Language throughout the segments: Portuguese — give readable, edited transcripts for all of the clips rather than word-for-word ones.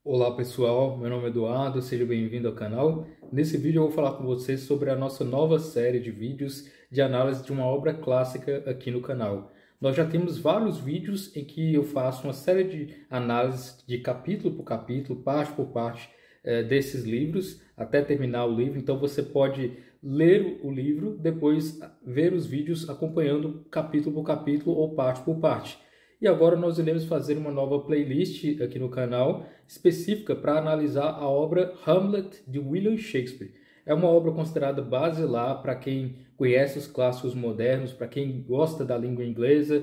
Olá pessoal, meu nome é Eduardo, seja bem-vindo ao canal. Nesse vídeo eu vou falar com vocês sobre a nossa nova série de vídeos de análise de uma obra clássica aqui no canal. Nós já temos vários vídeos em que eu faço uma série de análises de capítulo por capítulo, parte por parte desses livros, até terminar o livro. Então você pode ler o livro, depois ver os vídeos acompanhando capítulo por capítulo ou parte por parte. E agora nós iremos fazer uma nova playlist aqui no canal, específica para analisar a obra Hamlet, de William Shakespeare. É uma obra considerada basilar para quem conhece os clássicos modernos, para quem gosta da língua inglesa,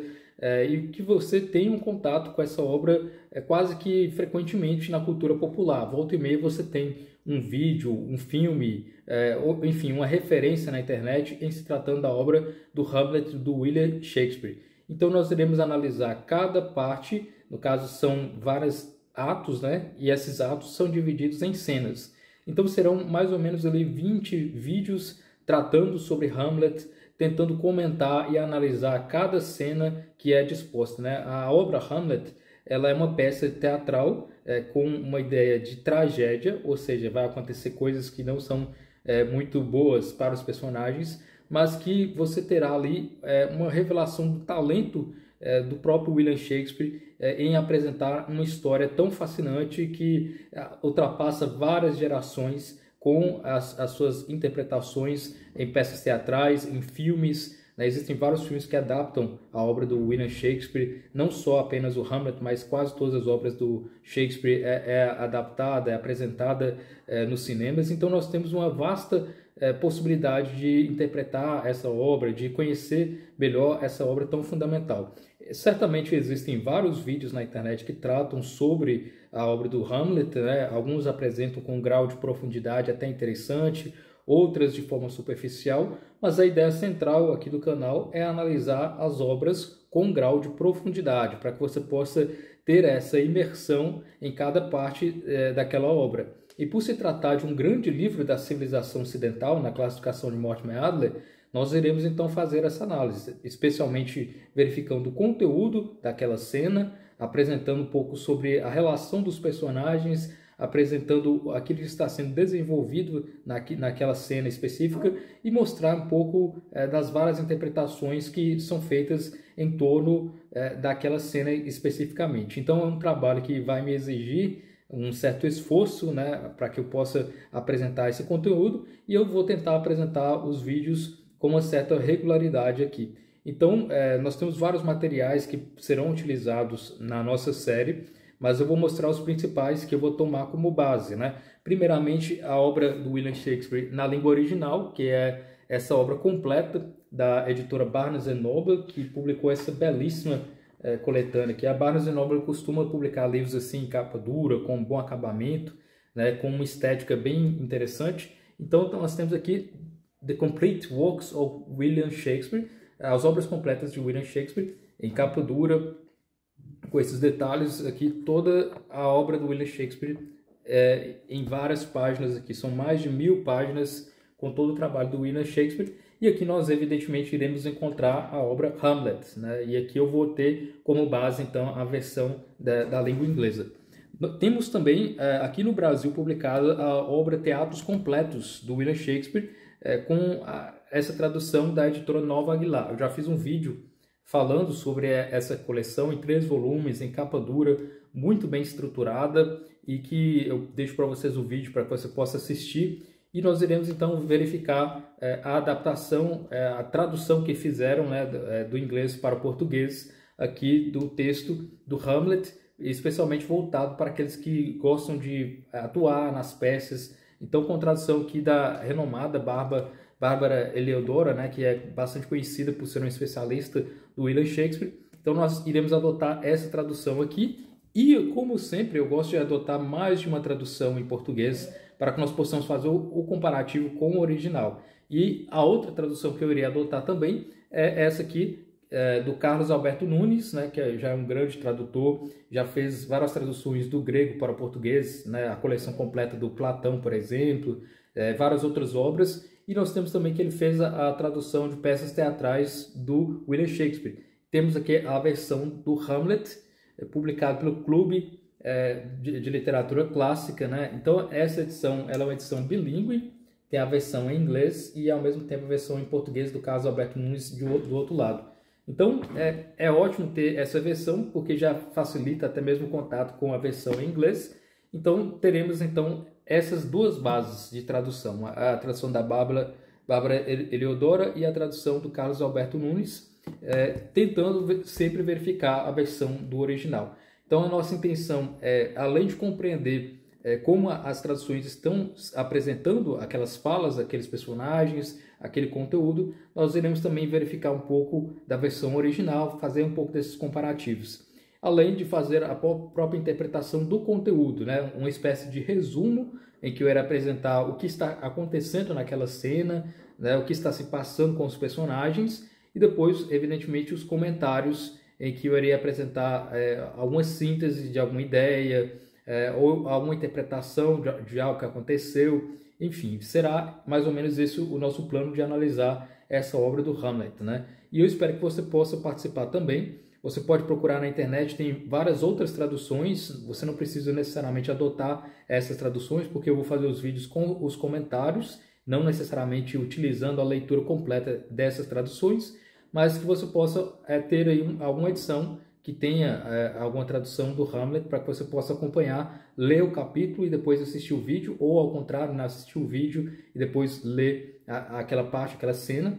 e que você tenha um contato com essa obra quase que frequentemente na cultura popular. Volta e meia você tem um vídeo, um filme, ou, enfim, uma referência na internet em se tratando da obra do Hamlet, do William Shakespeare. Então nós iremos analisar cada parte, no caso são vários atos, né? E esses atos são divididos em cenas. Então serão mais ou menos ali 20 vídeos tratando sobre Hamlet, tentando comentar e analisar cada cena que é disposta, né? A obra Hamlet, ela é uma peça teatral com uma ideia de tragédia, ou seja, vai acontecer coisas que não são muito boas para os personagens, mas que você terá ali uma revelação do talento do próprio William Shakespeare em apresentar uma história tão fascinante que ultrapassa várias gerações com as suas interpretações em peças teatrais, em filmes. Né? Existem vários filmes que adaptam a obra do William Shakespeare, não só apenas o Hamlet, mas quase todas as obras do Shakespeare é adaptada, é apresentada nos cinemas. Então nós temos uma vasta possibilidade de interpretar essa obra, de conhecer melhor essa obra tão fundamental. Certamente existem vários vídeos na internet que tratam sobre a obra do Hamlet, né? Alguns apresentam com um grau de profundidade até interessante, outras de forma superficial, mas a ideia central aqui do canal é analisar as obras com um grau de profundidade, para que você possa ter essa imersão em cada parte daquela obra. E por se tratar de um grande livro da civilização ocidental, na classificação de Mortimer Adler, nós iremos então fazer essa análise, especialmente verificando o conteúdo daquela cena, apresentando um pouco sobre a relação dos personagens, apresentando aquilo que está sendo desenvolvido naquela cena específica e mostrar um pouco das várias interpretações que são feitas em torno daquela cena especificamente. Então é um trabalho que vai me exigir um certo esforço, né, para que eu possa apresentar esse conteúdo, e eu vou tentar apresentar os vídeos com uma certa regularidade aqui. Então, nós temos vários materiais que serão utilizados na nossa série, mas eu vou mostrar os principais que eu vou tomar como base, né? Primeiramente, a obra do William Shakespeare na língua original, que é essa obra completa da editora Barnes & Noble, que publicou essa belíssima coletânea, que a Barnes & Noble costuma publicar livros assim em capa dura, com um bom acabamento, né, com uma estética bem interessante. Então nós temos aqui The Complete Works of William Shakespeare, as obras completas de William Shakespeare, em capa dura, com esses detalhes aqui, toda a obra do William Shakespeare em várias páginas aqui, são mais de 1000 páginas com todo o trabalho do William Shakespeare. E aqui nós, evidentemente, iremos encontrar a obra Hamlet, né? E aqui eu vou ter como base, então, a versão da língua inglesa. Temos também, aqui no Brasil, publicada a obra Teatros Completos, do William Shakespeare, com essa tradução da editora Nova Aguilar. Eu já fiz um vídeo falando sobre essa coleção em 3 volumes, em capa dura, muito bem estruturada, e que eu deixo para vocês o vídeo para que você possa assistir. E nós iremos então verificar a adaptação, a tradução que fizeram, né, do inglês para o português aqui do texto do Hamlet, especialmente voltado para aqueles que gostam de atuar nas peças. Então, com tradução aqui da renomada Bárbara Heliodora, né, que é bastante conhecida por ser uma especialista do William Shakespeare. Então, nós iremos adotar essa tradução aqui. E, como sempre, eu gosto de adotar mais de uma tradução em português para que nós possamos fazer o comparativo com o original. E a outra tradução que eu irei adotar também é essa aqui, do Carlos Alberto Nunes, né, que já é um grande tradutor, já fez várias traduções do grego para o português, né, a coleção completa do Platão, por exemplo, várias outras obras. E nós temos também que ele fez a tradução de peças teatrais do William Shakespeare. Temos aqui a versão do Hamlet, publicado pelo Clube de literatura clássica, né? Então essa edição ela é uma edição bilíngue, tem a versão em inglês e ao mesmo tempo a versão em português do Carlos Alberto Nunes do outro lado. Então é ótimo ter essa versão porque já facilita até mesmo o contato com a versão em inglês. Então teremos então essas duas bases de tradução, a tradução da Bárbara Eliodora e a tradução do Carlos Alberto Nunes, tentando sempre verificar a versão do original. Então a nossa intenção é, além de compreender como as traduções estão apresentando aquelas falas, aqueles personagens, aquele conteúdo, nós iremos também verificar um pouco da versão original, fazer um pouco desses comparativos. Além de fazer a própria interpretação do conteúdo, né? Uma espécie de resumo em que eu irei apresentar o que está acontecendo naquela cena, né? O que está se passando com os personagens, e depois, evidentemente, os comentários em que eu irei apresentar alguma síntese de alguma ideia, ou alguma interpretação de algo que aconteceu. Enfim, será mais ou menos esse o nosso plano de analisar essa obra do Hamlet, né? E eu espero que você possa participar também. Você pode procurar na internet, tem várias outras traduções, você não precisa necessariamente adotar essas traduções, porque eu vou fazer os vídeos com os comentários, não necessariamente utilizando a leitura completa dessas traduções, mas que você possa ter aí alguma edição que tenha alguma tradução do Hamlet para que você possa acompanhar, ler o capítulo e depois assistir o vídeo, ou ao contrário, assistir o vídeo e depois ler aquela parte, aquela cena.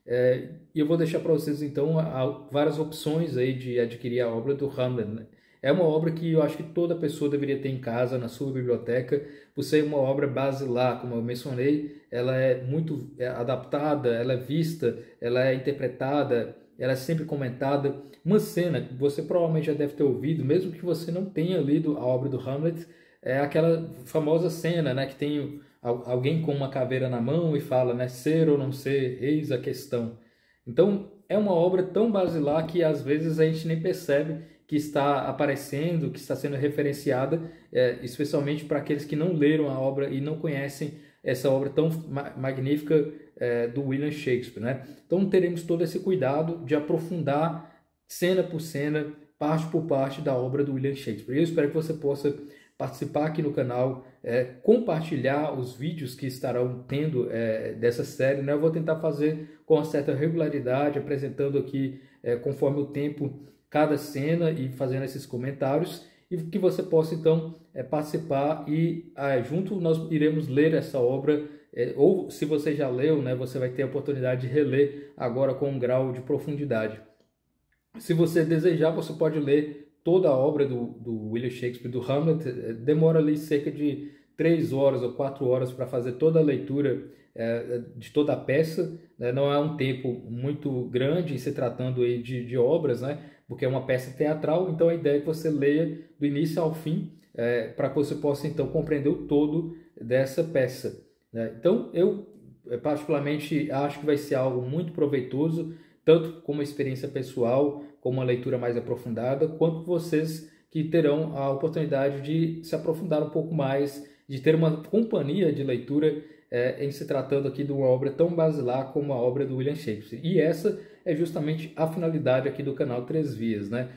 E eu vou deixar para vocês então várias opções aí de adquirir a obra do Hamlet, né? É uma obra que eu acho que toda pessoa deveria ter em casa, na sua biblioteca, por ser uma obra basilar, como eu mencionei. Ela é muito adaptada, ela é vista, ela é interpretada, ela é sempre comentada. Uma cena que você provavelmente já deve ter ouvido, mesmo que você não tenha lido a obra do Hamlet, é aquela famosa cena, né, que tem alguém com uma caveira na mão e fala, né, ser ou não ser, eis a questão. Então, é uma obra tão basilar que às vezes a gente nem percebe que está aparecendo, que está sendo referenciada, especialmente para aqueles que não leram a obra e não conhecem essa obra tão magnífica do William Shakespeare, né? Então teremos todo esse cuidado de aprofundar cena por cena, parte por parte da obra do William Shakespeare. Eu espero que você possa participar aqui no canal, compartilhar os vídeos que estarão tendo dessa série, né? Eu vou tentar fazer com uma certa regularidade, apresentando aqui conforme o tempo cada cena e fazendo esses comentários, e que você possa então participar e junto nós iremos ler essa obra, ou se você já leu, né, você vai ter a oportunidade de reler agora com um grau de profundidade. Se você desejar, você pode ler toda a obra do William Shakespeare, do Hamlet. Demora ali cerca de 3 horas ou 4 horas para fazer toda a leitura de toda a peça, né? Não é um tempo muito grande se tratando aí de obras, né? Porque é uma peça teatral, então a ideia é que você leia do início ao fim, para que você possa então compreender o todo dessa peça, né? Então eu particularmente acho que vai ser algo muito proveitoso, tanto como experiência pessoal, como uma leitura mais aprofundada, quanto vocês que terão a oportunidade de se aprofundar um pouco mais, de ter uma companhia de leitura em se tratando aqui de uma obra tão basilar como a obra do William Shakespeare. E essa é justamente a finalidade aqui do canal Três Vias, né?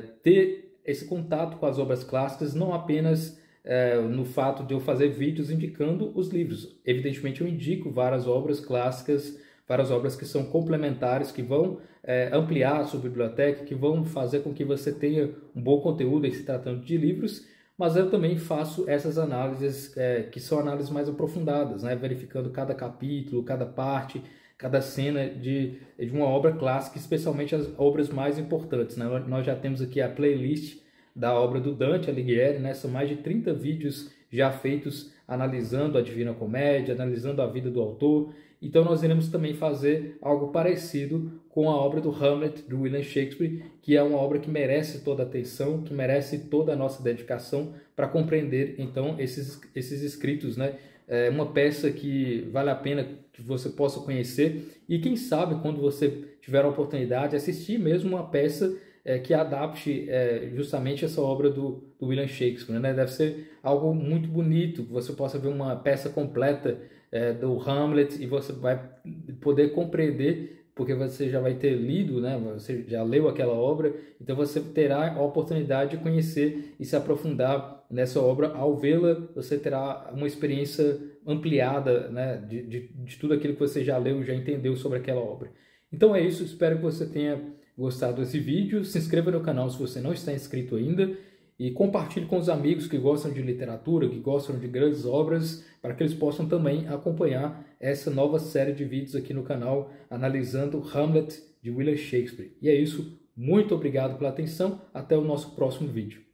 Ter esse contato com as obras clássicas, não apenas no fato de eu fazer vídeos indicando os livros. Evidentemente eu indico várias obras clássicas, várias obras que são complementares, que vão ampliar a sua biblioteca, que vão fazer com que você tenha um bom conteúdo em se tratando de livros, mas eu também faço essas análises que são análises mais aprofundadas, né? Verificando cada capítulo, cada parte, cada cena de uma obra clássica, especialmente as obras mais importantes, né? Nós já temos aqui a playlist da obra do Dante Alighieri, né? São mais de 30 vídeos já feitos analisando a Divina Comédia, analisando a vida do autor. Então nós iremos também fazer algo parecido com a obra do Hamlet, do William Shakespeare, que é uma obra que merece toda a atenção, que merece toda a nossa dedicação para compreender então esses escritos, né? É uma peça que vale a pena que você possa conhecer e quem sabe quando você tiver a oportunidade assistir mesmo uma peça que adapte justamente essa obra do William Shakespeare, né? Deve ser algo muito bonito, que você possa ver uma peça completa do Hamlet e você vai poder compreender porque você já vai ter lido, né? Você já leu aquela obra, então você terá a oportunidade de conhecer e se aprofundar nessa obra. Ao vê-la, você terá uma experiência ampliada, né? De tudo aquilo que você já leu, já entendeu sobre aquela obra. Então é isso, espero que você tenha gostado desse vídeo. Se inscreva no canal se você não está inscrito ainda e compartilhe com os amigos que gostam de literatura, que gostam de grandes obras, para que eles possam também acompanhar essa nova série de vídeos aqui no canal, analisando Hamlet de William Shakespeare. E é isso, muito obrigado pela atenção, até o nosso próximo vídeo.